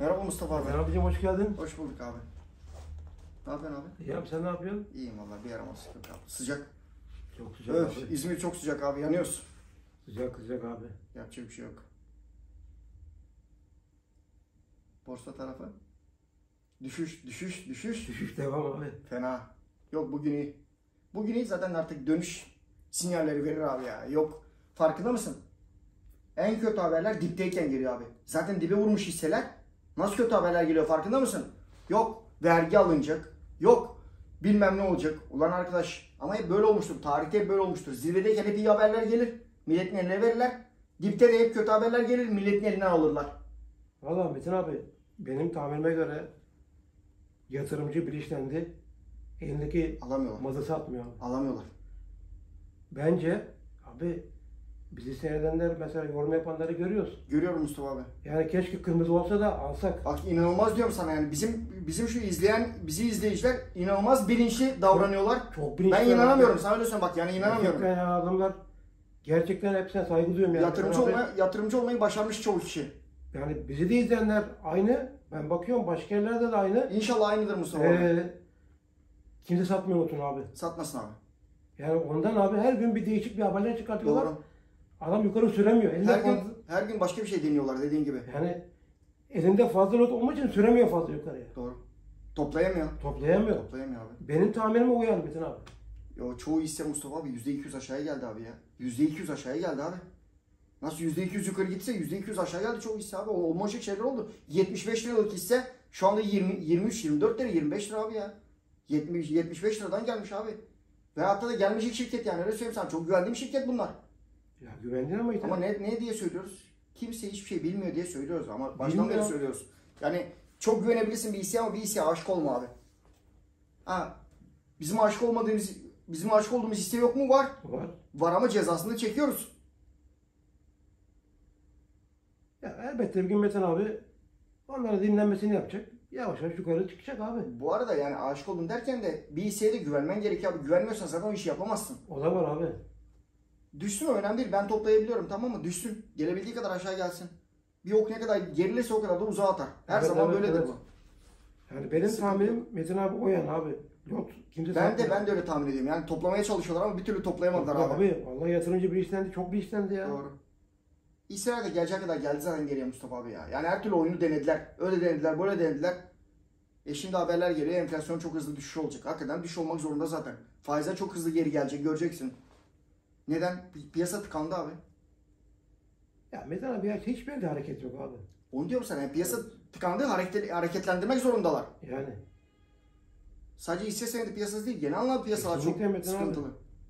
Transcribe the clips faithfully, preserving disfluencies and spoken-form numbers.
Merhaba Mustafa abi. Merhaba abicim, hoş geldin. Hoş bulduk abi. Ne yapıyorsun abi? İyi abi, sen ne yapıyorsun? İyiyim valla, bir yaramazlık yok abi. Sıcak. Çok sıcak Öf, abi. İzmir çok sıcak abi, yanıyoruz. Sıcak sıcak abi. Yapacak bir şey yok. Borsa tarafı. Düşüş, düşüş, düşüş. Düşüş devam abi. Fena. Yok bugün iyi. Bugün iyi, zaten artık dönüş sinyalleri verir abi ya. Yok. Farkında mısın? En kötü haberler dipteyken geliyor abi. Zaten dibe vurmuş hisseler. Nasıl kötü haberler geliyor, farkında mısın? Yok vergi alınacak. Yok bilmem ne olacak. Ulan arkadaş, ama hep böyle olmuştur. Tarihte hep böyle olmuştur. Zirvedeyken hep iyi haberler gelir. Milletin eline verirler. Dipte de hep kötü haberler gelir. Milletin elinden alırlar. Valla Metin abi, benim tahminime göre yatırımcı bilinçlendi. Elindeki Alamıyorlar. mazı satmıyor. Alamıyorlar. Bence abi, bizi seyredenler mesela yorum yapanları görüyoruz. Görüyorum Mustafa abi. Yani keşke kırmızı olsa da alsak. Bak inanılmaz diyorum sana yani. Bizim bizim şu izleyen, bizi izleyiciler inanılmaz bilinçli davranıyorlar. Çok bilinçli. Ben inanamıyorum. Sana öyle söyleyeyim bak, yani inanamıyorum. Gerçekten ya, adamlar gerçekten hepsine saygı duyuyorum yani. Yatırımcı, Abi, olma, yatırımcı olmayı başarmış çoğu kişi. yani bizi de izleyenler aynı. Ben bakıyorum başka yerlerde de aynı. İnşallah aynıdır Mustafa abi. Ee, kimse satmıyor Utun abi. Satmasın abi. Yani ondan abi her gün bir değişik bir haberler çıkartıyorlar. Doğru. Adam yukarı süremiyor. Elinde Her gün, fazla, her gün başka bir şey deniyorlar dediğin gibi. yani elinde fazla not olmak için süremiyor fazla yukarıya. Doğru. Toplayamıyor. Toplayamıyor. Toplayamıyor abi. Benim tahminim o yani Metin abi. Yo, çoğu hisse Mustafa abi yüzde iki yüz aşağıya geldi abi ya. yüzde iki yüz aşağıya geldi abi. Nasıl yüzde iki yüz yukarı gitse yüzde iki yüz aşağı geldi çoğu hisse abi. O olmayacak şeyler oldu. yetmiş beş liralık hisse şu anda yirmi, yirmi üç, yirmi dört lira, yirmi beş lira abi ya. yetmiş, yetmiş beş liradan gelmiş abi. Ve hatta da gelmeyecek şirket, yani öyle söyleyeyim sana. Çok güvendiğim şirket bunlar. Ya güvendin ama işte. Ama ne, ne diye söylüyoruz? Kimse hiçbir şey bilmiyor diye söylüyoruz ama baştan Bilmiyor. beri söylüyoruz. Yani çok güvenebilirsin bir hisseye ama bir hisseye aşık olma abi. Ha, bizim aşık olmadığımız, bizim aşık olduğumuz hisse yok mu? Var. Var. Var ama cezasını çekiyoruz. Ya elbette bir gün Metin abi onlara dinlenmesini yapacak. Yavaş yavaş yukarı çıkacak abi. Bu arada yani aşık oldum derken de bir hisseye de güvenmen gerekiyor abi. Güvenmiyorsan zaten o işi yapamazsın. O da var abi. Düşsün, o önemli değil. Ben toplayabiliyorum, tamam mı? Düşsün. Gelebildiği kadar aşağı gelsin. Bir ok ne kadar gerilirse o kadar da uzağa atar. Her Evet, zaman evet, böyledir evet. bu. Yani benim Sıkıntı tahminim Metin abi o yani abi. Yok kimse Ben de satmıyor. ben de öyle tahmin ediyorum. Yani toplamaya çalışıyorlar ama bir türlü toplayamadılar Yok abi. abi vallahi yatırımcı bir işlendi, çok bir işlendi ya. Doğru. İsrail de geleceği kadar geldi zaten geriye Mustafa abi ya. Yani her türlü oyunu denediler. Öyle denediler, böyle denediler. E şimdi haberler geliyor, enflasyon çok hızlı düşüş olacak. Hakikaten düşüş olmak zorunda zaten. Faizler çok hızlı geri gelecek, göreceksin. Neden? Pi- Piyasa tıkandı abi. Ya Metin abi ya hiçbir yerde hareket yok abi. Onu diyorum sana. Yani piyasa tıkandı, hareket, hareketlendirmek zorundalar. Yani. Sadece hisse senedi piyasası değil, genel anlamda piyasalar çok Kesinlikle Metin abi. sıkıntılı.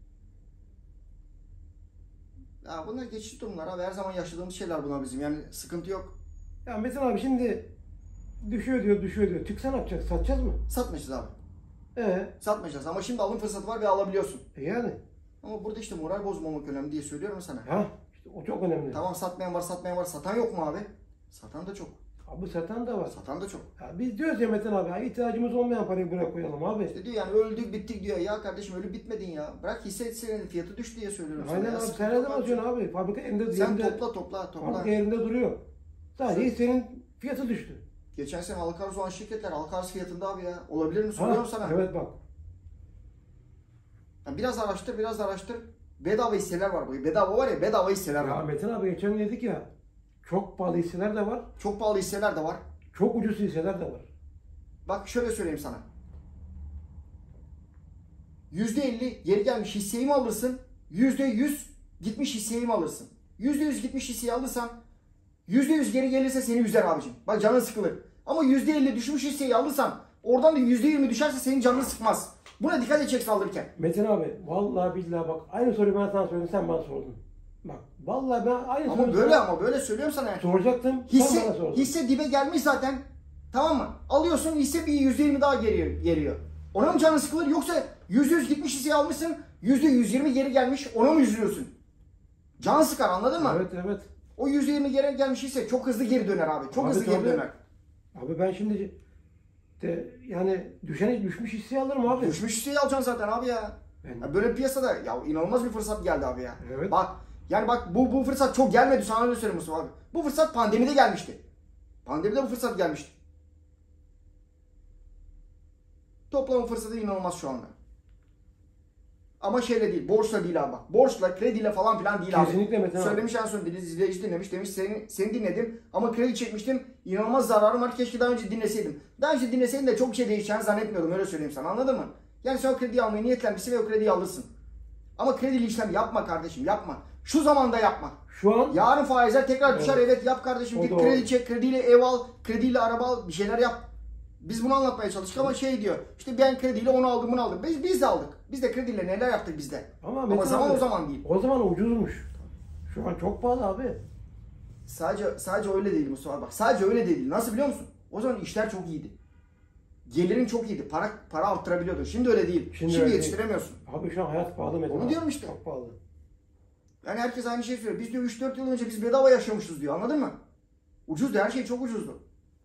Ya bunlar geçici durumlar abi. Her zaman yaşadığımız şeyler bunlar bizim. Yani sıkıntı yok. Ya Metin abi şimdi düşüyor diyor, düşüyor diyor. Çıksa ne yapacağız? Satacağız mı? Satmayacağız abi. Ee, Satmayacağız ama şimdi alım fırsatı var ve alabiliyorsun. e yani. Ama burada işte moral bozmamak önemli diye söylüyorum sana. Ha, işte o çok önemli. Tamam, satmayan var, satmayan var. Satan yok mu abi? Satan da çok. Abi satan da var. Satan da çok. Ya biz diyoruz ya Metin abi, ya ihtiyacımız olmayan parayı buraya koyalım abi. İşte diyor yani öldük bittik diyor. Ya kardeşim ölüp bitmedin ya. Bırak hisse senedi fiyatı düştü diye söylüyorum sana. Aynen Ya, abi, sıkıntı sen ne yok zaman atıyorsun abi? Fabrika elinde, Sen yerinde, topla topla topla. fabrika yerinde duruyor. Sadece senin fiyatı düştü. Geçen sene halka arz olan şirketler halka arz fiyatında abi ya. Olabilir mi? Soruyorum sana. Evet bak. Ya biraz araştır, biraz araştır. Bedava hisseler var bu. Bedava var ya, bedava hisseler Ya var. Metin abi geçen dedik ya, çok pahalı hisseler de var, Çok pahalı hisseler de var. çok ucuz hisseler de var. Bak şöyle söyleyeyim sana. yüzde elli geri gelmiş hisseyi mi alırsın? yüzde yüz gitmiş hisseyi mi alırsın? yüzde yüz gitmiş hisseyi alırsan yüzde yüz geri gelirse seni üzer abicim. Bak canın sıkılır. Ama yüzde elli düşmüş hisseyi alırsan oradan da yüzde yirmi düşerse senin canını sıkmaz. Buna dikkat edeceksin alırken. Metin abi vallahi billahi bak, aynı soruyu ben sana söyledim, sen bana sordun. Bak vallahi ben aynı Ama soruyu böyle sana ama böyle söylüyorum sana. soracaktım, sen bana Hisse, sordun. hisse dibe gelmiş zaten. Tamam mı? Alıyorsun, hisse bir yüzde yirmi daha geri geliyor. Ona mı canın sıkılır, yoksa yüzde yüz gitmiş hisseyi almışsın, yüzde yüz yirmi geri gelmiş, ona mı üzülüyorsun? Can sıkar, anladın mı? Evet evet. O yüzde yirmi geri gelmiş hisse çok hızlı geri döner abi. Çok Abi hızlı tabii. geri döner. Abi ben şimdi de yani düşene düşmüş hisseyi alırım abi. Düşmüş hisseyi alacaksın zaten abi ya. Ben- Ya böyle bir piyasada ya inanılmaz bir fırsat geldi abi ya. Evet. Bak yani bak bu bu fırsat çok gelmedi, sana öyle söyleyeyim Mustafa abi. Bu fırsat pandemide gelmişti. Pandemide bu fırsat gelmişti. Toplam fırsatı inanılmaz şu anda. Ama şeyle değil, borçla değil abi bak. Borçla, krediyle falan filan değil abi. Kesinlikle Metin abi. Söylemiş en son dedi, izleyici dinlemiş demiş, seni, seni dinledim ama kredi çekmiştim. İnanılmaz zararım var, keşke daha önce dinleseydim. Daha önce dinleseydim de çok bir şey değişeceğini zannetmiyordum, öyle söyleyeyim sana, anladın mı? Yani sen o krediyi almaya niyetlenmişsin ve o krediyi alırsın. Ama kredili işlem yapma kardeşim, yapma. Şu zamanda yapma. Şu an Yarın faizler tekrar düşer, evet, evet, yap kardeşim. O Git doğru. kredi çek, krediyle ev al, krediyle araba al, bir şeyler yap. Biz bunu anlatmaya çalıştık ama şey diyor, işte ben krediyle onu aldım, bunu aldım. Biz, biz de aldık. Biz de krediyle neler yaptık biz de. ama, Ama Metin zaman abi, o zaman değil. O zaman ucuzmuş. Şu an çok pahalı abi. Sadece sadece öyle değil Mustafa, bak. Sadece öyle değil. Nasıl biliyor musun? O zaman işler çok iyiydi. Gelirin çok iyiydi. Para para arttırabiliyordun. Şimdi öyle değil. Şimdi Şimdi, öyle yetiştiremiyorsun. Abi şu an hayat pahalı Metin Onu abi. diyorum işte. Çok pahalı. Yani herkes aynı şeyi söylüyor. Biz diyor üç dört yıl önce biz bedava yaşamışız diyor. Anladın mı? Ucuzdu. Her şey çok ucuzdu.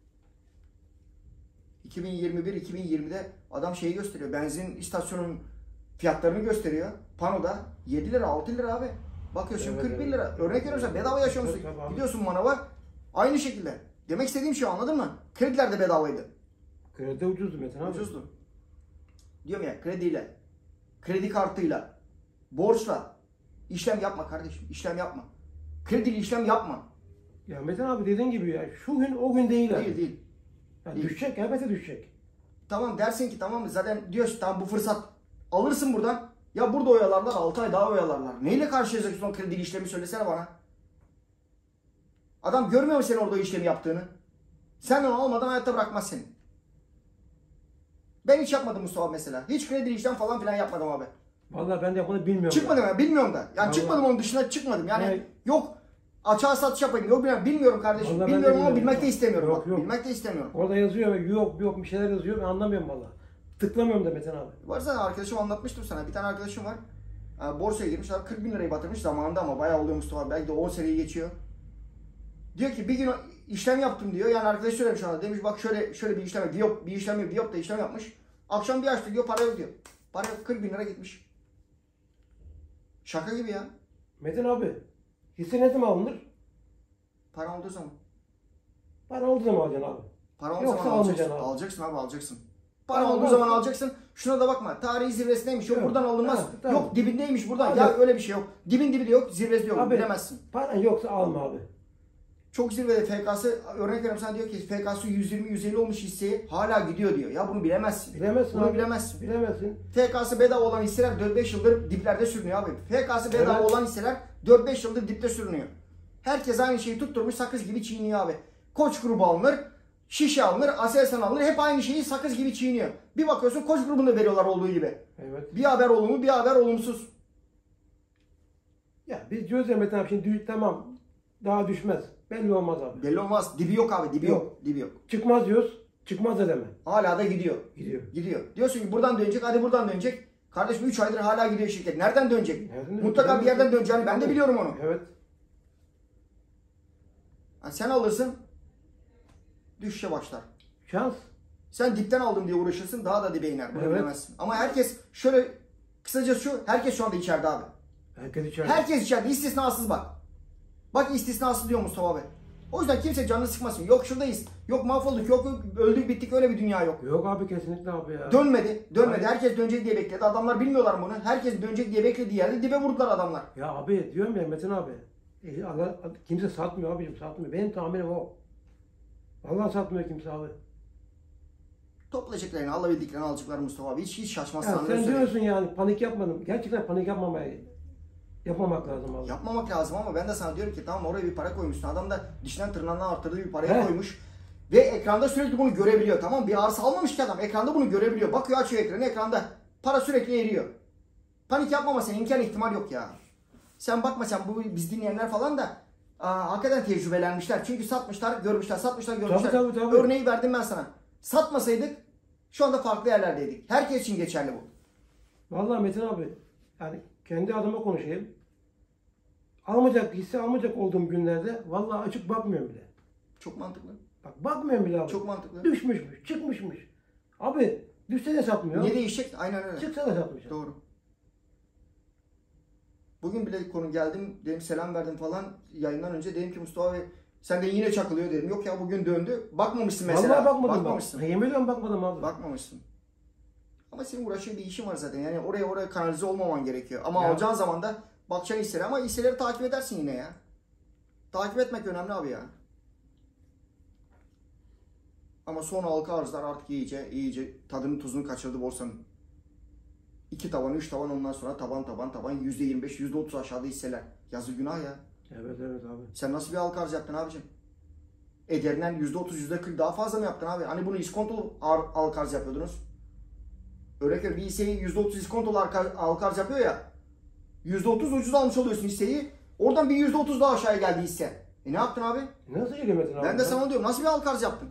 iki bin yirmi bir iki bin yirmide adam şeyi gösteriyor. Benzin istasyonunun fiyatlarını gösteriyor. Panoda yedi lira altı lira abi. Bakıyorsun Evet, kırk bir evet. lira. Örnek veriyorum sen, bedava yaşıyorsun. Evet, tabii abi. Gidiyorsun manava. Aynı şekilde. Demek istediğim şey, anladın mı? Krediler de bedavaydı. Kredi ucuzdu Metin abi. Ucuzdu. Diyorum ya, krediyle, kredi kartıyla, borçla işlem yapma kardeşim. İşlem yapma. Krediyle işlem yapma. Ya Metin abi dediğin gibi ya şu gün o gün değil abi. Değil değil. Ya değil. düşecek, elbette düşecek. Tamam dersin ki tamam mı, zaten diyorsun tamam bu fırsat, alırsın buradan. Ya burada oyalarlar, altı ay daha oyalarlar. Neyle karşılayacaksın o kredi işlemi, söylesene bana. Adam görmüyor mu senin orada o işlemi yaptığını? Sen onu almadan hayatta bırakmaz seni. Ben hiç yapmadım Mustafa mesela. Hiç kredi işlem falan filan yapmadım abi. Vallahi ben de bunu bilmiyorum. Çıkmadım ya. ben, bilmiyorum da. Yani Vallahi. çıkmadım, onun dışına çıkmadım. Yani Yani- yok açığa satış yapayım. Yok bilmiyorum, bilmiyorum kardeşim. Vallahi ben de bilmiyorum ama bilmiyorum. bilmek de istemiyorum. Yok, bak. yok. Bilmek de istemiyorum. Orada yazıyor ve yok yok bir şeyler yazıyor ben anlamıyorum vallahi. Tıklamıyorum da Metin abi. Var zaten, arkadaşım anlatmıştım sana. Bir tane arkadaşım var. Ee, Borsaya girmiş. Adam kırk bin lirayı batırmış zamanında ama bayağı oluyor Mustafa. Belki de on seneyi geçiyor. Diyor ki bir gün işlem yaptım diyor. Yani arkadaş söylemiş ona. Demiş bak şöyle şöyle bir işlem yap. Viyop, bir işlem yok. Viyop da işlem yapmış. Akşam bir açtı diyor, para yok diyor. Para yok, kırk bin lira gitmiş. Şaka gibi ya. Metin abi hisse ne zaman alınır? Para olduğu zaman. Para olduğu zaman alacaksın abi. Para olduğu Yoksa zaman alacaksın. almayacaksın abi. Alacaksın abi, alacaksın. Para Tamam, olduğu bak. zaman alacaksın. Şuna da bakma. Tarihi zirvesindeymiş. Yok Yok. buradan alınmaz. Ha, tamam. Yok dibindeymiş buradan. Abi. Ya öyle bir şey yok. Dibin dibi de yok. Zirvesi de yok. Abi. Bilemezsin. Paran yoksa alma abi. Çok zirvede F K'sı, örnek veriyorum sana, diyor ki F K'sı yüz yirmi yüz elli olmuş hisseyi hala gidiyor diyor. Ya bunu bilemezsin. Bilemezsin Bunu abi. bilemezsin. Bilemezsin. F K'sı bedava olan hisseler dört beş yıldır diplerde sürünüyor abi. F K'sı bedava Evet. olan hisseler dört beş yıldır dipte sürünüyor. Herkes aynı şeyi tutturmuş sakız gibi çiğniyor abi. Koç grubu alınır, Şişe alınır, Aselsan alınır. Hep aynı şeyi sakız gibi çiğniyor. Bir bakıyorsun Koç grubunda veriyorlar olduğu gibi. Evet. Bir haber olumlu, bir haber olumsuz. Ya biz diyoruz ya Metin abi şimdi düş, tamam daha düşmez. Belli olmaz abi. Belli olmaz. Dibi yok abi, dibi yok. Yok. Dibi yok. Çıkmaz diyoruz. Çıkmaz da deme. Hala da gidiyor. Gidiyor. Gidiyor. Diyorsun ki buradan dönecek, hadi buradan dönecek. Kardeşim üç aydır hala gidiyor şirket. Nereden dönecek? Nereden dönecek? Mutlaka bir yerden döneceğini ben de biliyorum onu. Evet. Yani sen alırsın, düşüşe başlar. Şans. Sen dipten aldım diye uğraşırsın, daha da dibe iner. Bunu Evet. bilemezsin. Ama herkes şöyle, kısaca şu, herkes şu anda içeride abi. Herkes içeride. Herkes içeride, istisnasız bak. Bak istisnasız diyor Mustafa abi. O yüzden kimse canını sıkmasın. Yok şuradayız, yok mahvolduk, yok öldük bittik, öyle bir dünya yok. Yok abi kesinlikle abi ya. Dönmedi, dönmedi. Hayır. Herkes dönecek diye bekledi. Adamlar bilmiyorlar bunu. Herkes dönecek diye beklediği yerde dibe vurdular adamlar. Ya abi diyorum ya Metin abi. E, Allah, kimse satmıyor abicim satmıyor. Benim tahminim o. Vallahi satmıyor kimse abi. Toplayacaklarını, alabildiklerini alacaklar Mustafa abi. Hiç hiç şaşmazsın. Ya anlıyorsun. sen diyorsun yani panik yapmadım. Gerçekten panik yapmamaya yapmamak lazım abi. Yapmamak lazım ama ben de sana diyorum ki tamam, oraya bir para koymuşsun. Adam da dişinden tırnağından arttırdığı bir parayı He. koymuş. Ve ekranda sürekli bunu görebiliyor. Tamam, bir arsa almamış ki adam. Ekranda bunu görebiliyor. Bakıyor, açıyor ekranı, ekranda. Para sürekli eriyor. Panik yapmamasına imkan ihtimal yok ya. Sen bakma, sen bu biz dinleyenler falan da aa, hakikaten tecrübelenmişler. Çünkü satmışlar, görmüşler, satmışlar, görmüşler. Tabii, tabii, tabii. Örneği verdim ben sana. Satmasaydık şu anda farklı yerlerdeydik. Herkes için geçerli bu. Vallahi Metin abi yani kendi adıma konuşayım. Almayacak hisse almayacak olduğum günlerde vallahi açık bakmıyorum bile. Çok mantıklı. Bak bakmıyorum bile abi. Çok mantıklı. Düşmüşmüş, çıkmışmış. Abi düşse de satmıyor. Ne değişecek? Aynen öyle. Çıksa da satmayacak. Doğru. Bugün bile konu geldim, dedim selam verdim falan yayından önce, dedim ki Mustafa Bey Sen de yine çakılıyor dedim. Yok ya bugün döndü. Bakmamışsın mesela. Vallahi bakmadım Bakmamışsın. bak. Yemin ediyorum bakmadım abi. Bakmamışsın. Ama senin uğraşın bir işin var zaten. Yani oraya oraya kanalize olmaman gerekiyor. Ama Ya. alacağın zaman da bakacaksın hisseleri. Ama hisseleri takip edersin yine ya. Takip etmek önemli abi ya. Ama son halka arzlar artık iyice iyice tadını tuzunu kaçırdı borsanın. İki tavan, üç tavan ondan sonra taban taban taban yüzde yirmi beş, yüzde otuz aşağıda hisseler. Yazık günah ya. Evet evet abi. Sen nasıl bir halka arz yaptın abicim? Eder'den yüzde otuz, yüzde kırk daha fazla mı yaptın abi? Hani bunu iskontolu halka arz yapıyordunuz. Örnek veriyorum bir hisseyi yüzde otuz iskontolu halka arz yapıyor ya. yüzde otuz ucuz almış oluyorsun hisseyi. Oradan bir yüzde otuz daha aşağıya geldi hisse. E ne yaptın abi? Nasıl gelemedin abi? Ben de sana diyorum nasıl bir halka arz yaptın?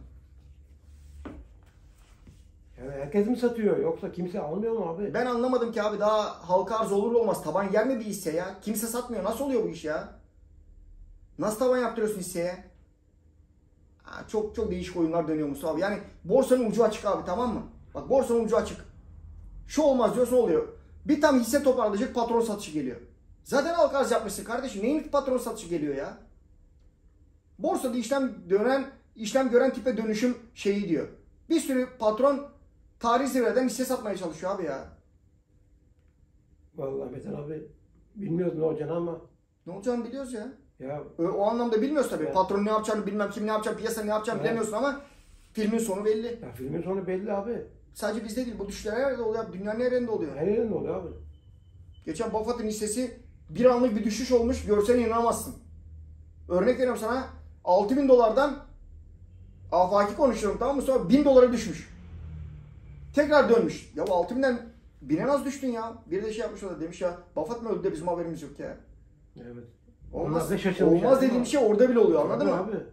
Yani herkes mi satıyor yoksa kimse almıyor mu abi? Ben anlamadım ki abi daha halka arz olur olmaz. Taban yer mi bir hisse ya? Kimse satmıyor. Nasıl oluyor bu iş ya? Nasıl taban yaptırıyorsun hisseye? Ha, çok çok değişik oyunlar dönüyor Mustafa abi. Yani borsanın ucu açık abi tamam mı? Bak borsanın ucu açık. Şu olmaz diyorsun oluyor. Bir tam hisse toparlayacak patron satışı geliyor. Zaten halka arz yapmışsın kardeşim. Neyin patron satışı geliyor ya? Borsada işlem dönen, işlem gören tipe dönüşüm şeyi diyor. Bir sürü patron tarihi zirveden hisse satmaya çalışıyor abi ya. Vallahi Metin abi bilmiyoruz ne olacağını ama Ne olacağını biliyoruz ya. ya O anlamda bilmiyoruz tabii. Evet. Patron ne yapacağını bilmem kim ne yapacağını, piyasa ne yapacağını Evet. bilemiyorsun ama filmin sonu belli. ya filmin sonu belli abi. Sadece bizde değil. Bu düşüşler her yerde oluyor. Dünyanın her yerinde oluyor. Her yerinde oluyor abi. Geçen Buffett'ın hissesi bir anlık bir düşüş olmuş. Görsen inanamazsın. Örnek veriyorum sana. altı bin dolardan afaki konuşuyorum tamam mı? Sonra bin dolara düşmüş. Tekrar dönmüş. Ya bu altı binden bine az düştün ya. Bir de şey yapmış o da demiş ya. Buffett mi öldü de bizim haberimiz yok ya. Evet. Olmaz, Onlar da şaşırmış olmaz yani. dediğim şey orada bile oluyor anladın Tabii mı? abi.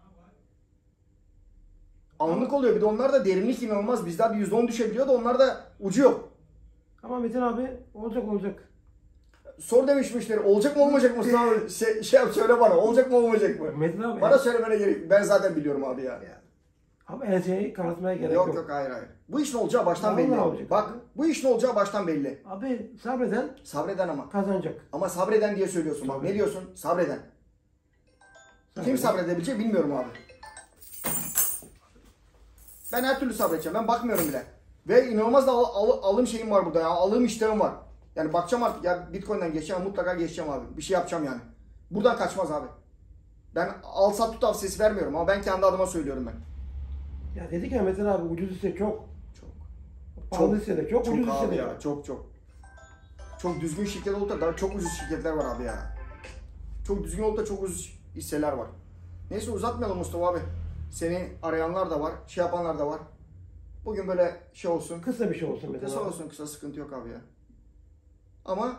Anlık oluyor. Bir de onlar da derinlik inanılmaz. Bizler bir yüzde on düşebiliyor da onlar da ucu yok. Ama Metin abi olacak olacak. Sor demiş müşteri. Olacak mı olmayacak mı? Sınav şey, şey yap söyle bana. Olacak mı olmayacak mı? Metin abi. Bana söylemene gerek yok. Ben zaten biliyorum abi ya. Ama enseyi kanatmaya gerek Yok yok. yok hayır hayır. Bu işin olacağı baştan Vallahi belli. olacak. Bak bu işin olacağı baştan belli. Abi sabreden Sabreden ama. kazanacak. Ama sabreden diye söylüyorsun. Bak Tabii. ne diyorsun? Sabreden. Kim sabredebilecek bilmiyorum abi. Ben her türlü sabredeceğim. Ben bakmıyorum bile. Ve inanılmaz da al, al- alım şeyim var burada ya. Alım iştahım var. Yani bakacağım artık ya Bitcoin'den geçeceğim. Mutlaka geçeceğim abi. Bir şey yapacağım yani. Buradan kaçmaz abi. Ben al sat tut tavsiyesi vermiyorum ama ben kendi adıma söylüyorum ben. Ya dedik ya Metin abi ucuz hisse çok. Çok. Pahalı hisse de çok, Çok ucuz hisse abi de ya. çok. Çok çok. Çok düzgün şirket olup da daha çok ucuz şirketler var abi ya. Çok düzgün olup da çok ucuz hisseler var. Neyse uzatmayalım Mustafa abi. Seni arayanlar da var. Şey yapanlar da var. Bugün böyle şey olsun. Kısa bir şey olsun Metin Kısa abi. olsun kısa sıkıntı yok abi ya. Ama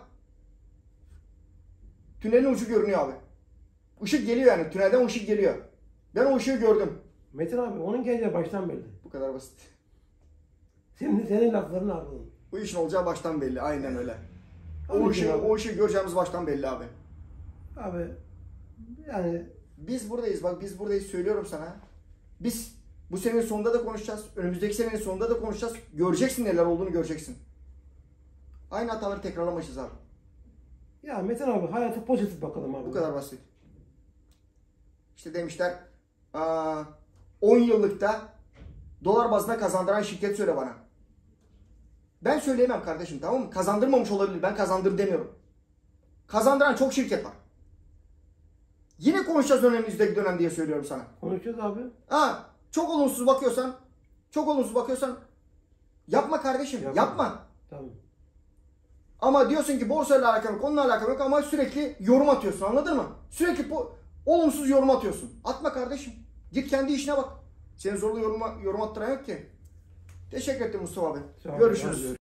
tünelin ucu görünüyor abi. Işık geliyor yani. Tünelden ışık geliyor. Ben o ışığı gördüm. Metin abi onun geleceği baştan belli. Bu kadar basit. Senin, senin laflarını aldım. Bu işin olacağı baştan belli. Aynen öyle. O Onun için ışığı, abi. o ışığı göreceğimiz baştan belli abi. Abi yani Biz buradayız bak biz buradayız söylüyorum sana. Biz bu senenin sonunda da konuşacağız. Önümüzdeki senenin sonunda da konuşacağız. Göreceksin neler olduğunu göreceksin. Aynı hataları tekrarlamayacağız abi. ya Metin abi hayata pozitif bakalım abi. Bu kadar basit. İşte demişler aa, on yıllıkta dolar bazında kazandıran şirket söyle bana. Ben söyleyemem kardeşim tamam mı? Kazandırmamış olabilir. Ben kazandır demiyorum. Kazandıran çok şirket var. Yine konuşacağız önümüzdeki dönem diye söylüyorum sana. Konuşacağız abi. Ha, çok olumsuz bakıyorsan, çok olumsuz bakıyorsan yapma kardeşim, Yapma. yapma. Tamam. Ama diyorsun ki borsayla alakalı yok, onunla alakalı yok ama sürekli yorum atıyorsun anladın mı? Sürekli bu olumsuz yorum atıyorsun. Atma kardeşim. Git kendi işine bak. Senin zorla yorum, yorum attıran yok ki. Teşekkür ederim Mustafa abi. Sağ ol. Görüşürüz.